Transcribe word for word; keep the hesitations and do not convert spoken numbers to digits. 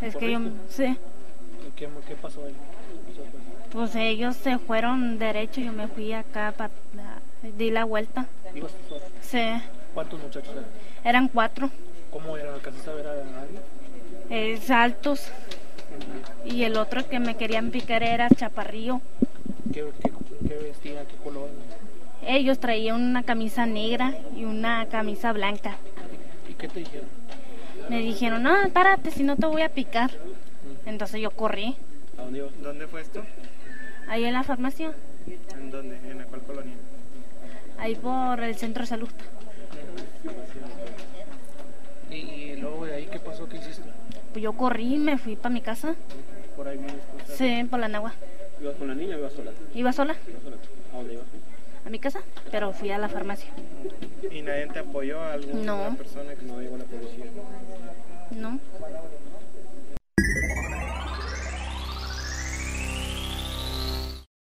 Es que yo, sí. ¿Y qué, qué pasó ahí? Pues ellos se fueron derecho, yo me fui acá para di la vuelta. ¿Ibas tú sola? Sí. ¿Cuántos muchachos eran? Eran cuatro. ¿Cómo era? ¿Alcanzaste a ver a alguien? Es altos. Y el otro que me querían picar era chaparrillo. ¿Qué, qué, qué vestía? ¿Qué color? Ellos traían una camisa negra y una camisa blanca. ¿Y qué te dijeron? Me dijeron, no, párate, si no te voy a picar. Entonces yo corrí. ¿A dónde ibas? ¿Dónde fue esto? Ahí en la farmacia. ¿En dónde? ¿En la cuál colonia? Ahí por el centro de salud. ¿Y, y luego de ahí qué pasó? ¿Qué hiciste? Pues yo corrí y me fui para mi casa. ¿Por ahí vienes? Por Sí, por la Nahua. ¿Ibas con la niña o ibas sola? Iba sola ¿Ibas sola? ¿A dónde ibas? a mi casa, pero fui a la farmacia. ¿Y nadie te apoyó? ¿Alguna No. persona que No llegó la policía. No.